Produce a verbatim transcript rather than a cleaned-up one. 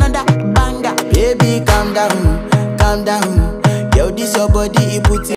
another banger. Baby, calm down, calm down. Yo, this your body, it puts